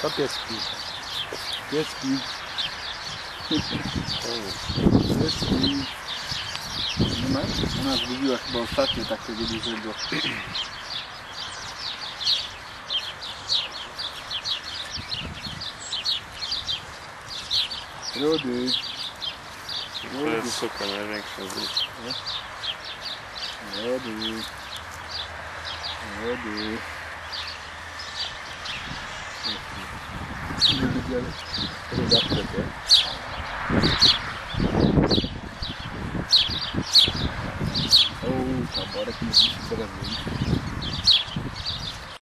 To pieski. Pieski. Pieski. Nie ma? Ona zgubiła chyba ostatnio takiego dużego. Rudy. To jest suka największa z nich. Rudy. Rudy. Nie widziałem rodaczkę, o, taborek mówi się coraz więcej.